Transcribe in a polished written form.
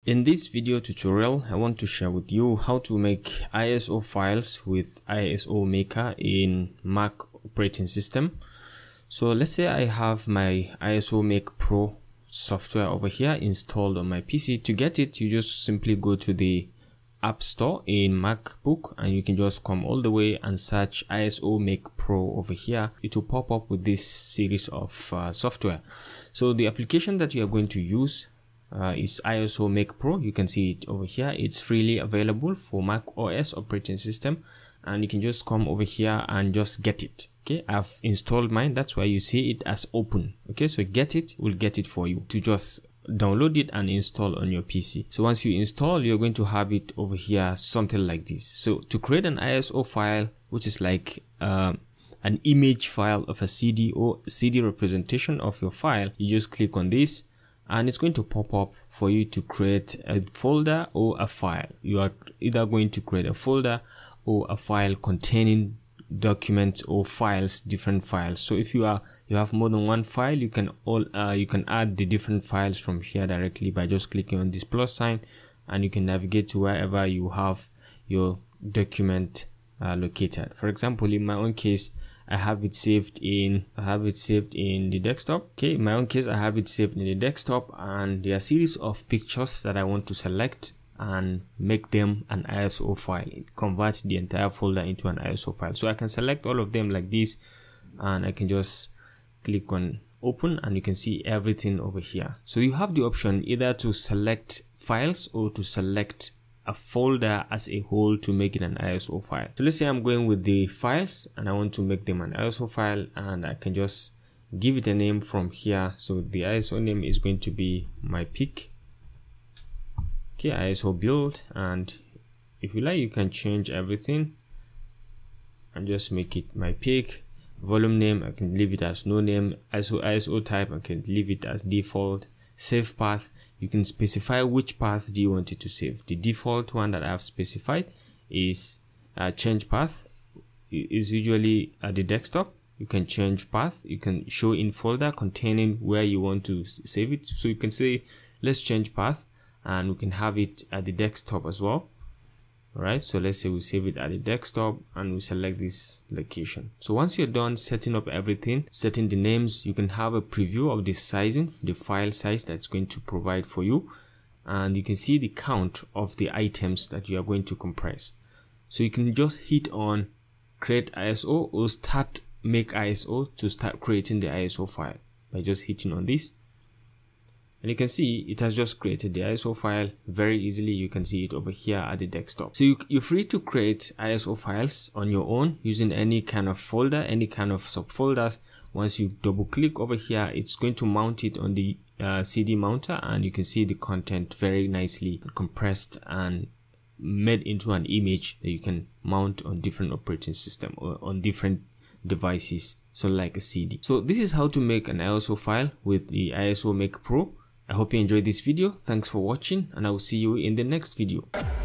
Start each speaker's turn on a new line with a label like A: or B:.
A: In this video tutorial, I want to share with you how to make ISO files with ISO Maker in Mac operating system. So let's say I have my ISO Make Pro software over here installed on my PC. To get it, you just simply go to the App Store in MacBook and you can just come all the way and search ISO Make Pro over here. It will pop up with this series of software. So the application that you are going to use is ISO Make Pro. You can see it over here. It's freely available for Mac OS operating system, and you can just come over here and just get it. Okay, I've installed mine. That's why you see it as open. Okay, so get it, we'll get it for you to just download it and install on your PC. So once you install, you're going to have it over here, something like this. So to create an ISO file, which is like an image file of a CD or CD representation of your file, you just click on this and it's going to pop up for you to create a folder or a file. You are either going to create a folder or a file containing documents or files, different files. So if you have more than one file, you can add the different files from here directly by just clicking on this plus sign, and you can navigate to wherever you have your document located. For example, in my own case, I have it saved in the desktop. Okay, in my own case, I have it saved in the desktop, and there are a series of pictures that I want to select and make them an ISO file. Convert the entire folder into an ISO file. So I can select all of them like this, and I can just click on open, and you can see everything over here. So you have the option either to select files or to select a folder as a whole to make it an ISO file. So let's say I'm going with the files and I want to make them an ISO file, and I can just give it a name from here. So the ISO name is going to be my pick. Okay, ISO build, and if you like, you can change everything and just make it my pick. Volume name, I can leave it as no name. ISO type, I can leave it as default. Save path, you can specify which path do you want it to save. The default one that I have specified is change path. Is usually at the desktop. You can change path. You can show in folder containing where you want to save it. So you can say let's change path, and we can have it at the desktop as well. Alright, so let's say we save it at the desktop and we select this location. So once you're done setting up everything, setting the names, you can have a preview of the sizing, the file size that's going to provide for you, and you can see the count of the items that you are going to compress. So you can just hit on create ISO or start make ISO to start creating the ISO file by just hitting on this. And you can see it has just created the ISO file very easily. You can see it over here at the desktop. So you're free to create ISO files on your own using any kind of folder, any kind of subfolders. Once you double click over here, it's going to mount it on the CD mounter, and you can see the content very nicely compressed and made into an image that you can mount on different operating system or on different devices, so like a CD. So this is how to make an ISO file with the ISO Make Pro. I hope you enjoyed this video. Thanks for watching, and I will see you in the next video.